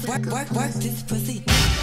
work this pussy.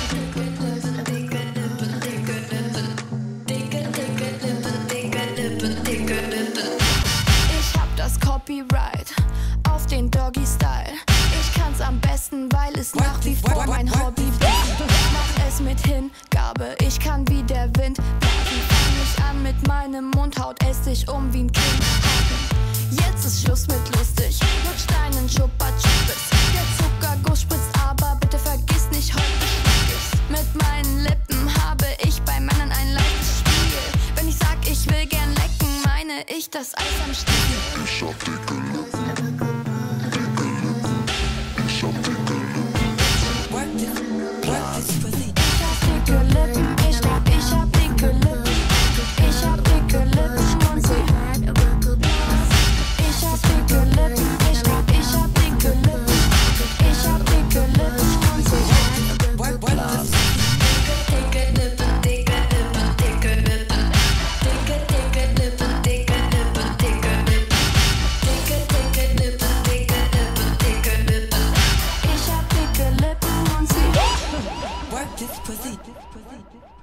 Ich hab das Copyright auf den Doggy-Style. Ich kann's am besten, weil es nach wie vor mein Hobby bleibt. Mach es mit Hingabe, ich kann wie der Wind bleiben. Fang mich an mit meinem Mund, haut es dich um wie ein Kind. Jetzt ist Schluss mit lustig, lutsch deinen Chupa-Chups. Der Zuckerguss spritzt, aber bitte vergiss nicht, heute schmeck ich's. Mit meinen Lippen habe ich bei Männern ein leichtes Spiel. Wenn ich sag, ich will gern lecken, meine ich das Eis am Stiel. Ich hab dicke Lippen, dicke Lippen, ich hab dicke Lippen. Work this pussy. Ich hab dicke Lippen, ich hab dicke Lippen. Ich hab dicke Lippen und sie ich hab dicke Lippen, ich hab dicke Lippen. Ich hab dicke Lippen und sie Work this. dicke Lippen, dicke Lippen, dicke Lippen. Dicke Lippen, dicke Lippen, dicke Lippen. Dicke Lippen, dicke Lippen, dicke Lippen. Ich hab dicke Lippen und sie Work this pussy.